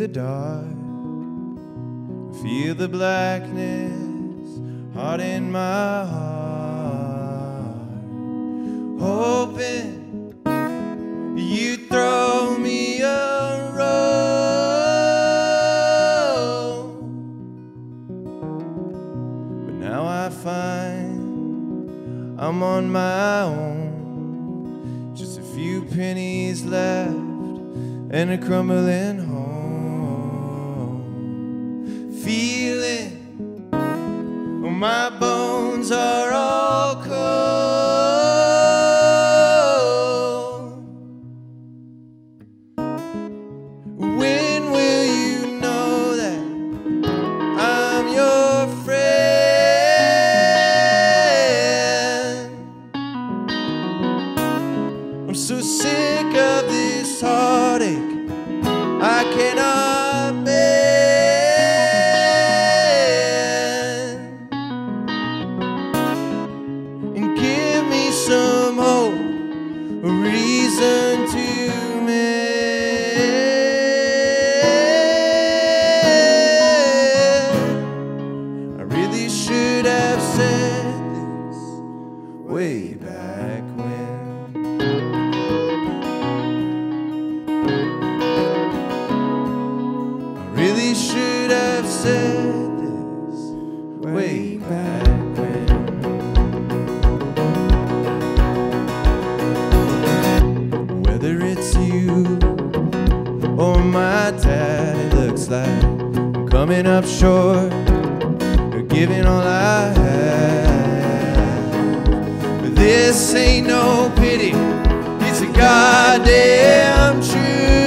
dark. Feel the blackness hard in my heart, hoping you throw me a rope. But now I find I'm on my own, just a few pennies left and a crumbling home. Feeling my bones are all cold. When will you know that I'm your friend? I'm so sick of this heartache I cannot bear. Some hope, a reason to mend. I really should have said this way back when. I really should have said this way back when. Whether it's you or my dad, it looks like I'm coming up short of giving all I have. But this ain't no pity, it's a goddamn truth.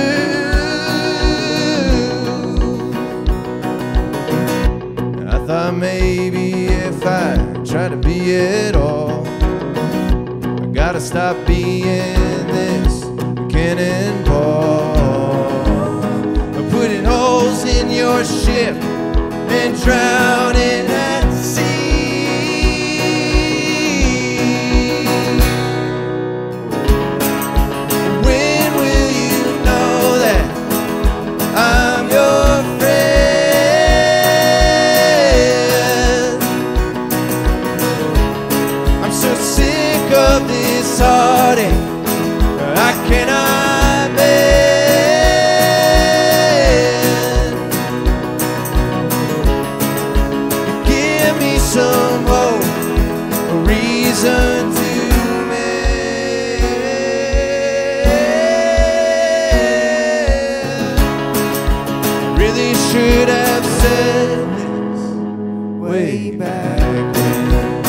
I thought maybe if I try to be it all, I gotta stop being this cannonball, putting holes in your ship and drowning at sea. When will you know that I'm your friend? I'm so sick of this heartache I cannot bend. Give me some hope, a reason to mend. I really should have said this way back when.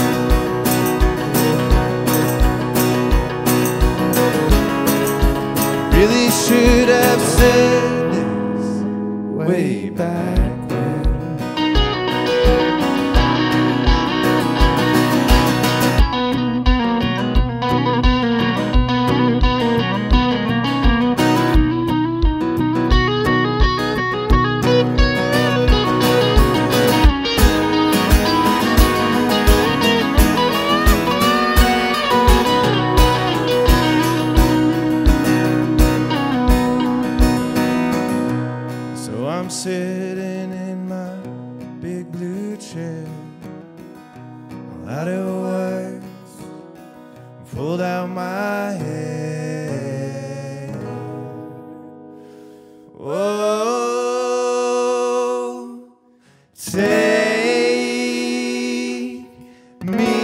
Really should have said this way back when. I'm sitting in my big blue chair, all out of words, pulled out my hair. Oh, take me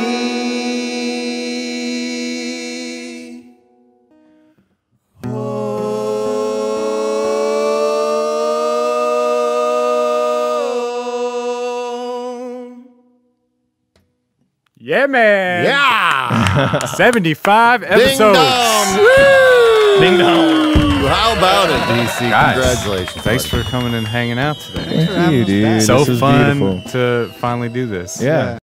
Yeah, man. Yeah. 75 episodes. Ding dong. Woo. Ding dong. How about it, DC? Guys, congratulations. Thanks buddy. for coming and hanging out today. Thank you, dude. So This was fun beautiful. to finally do this. Yeah.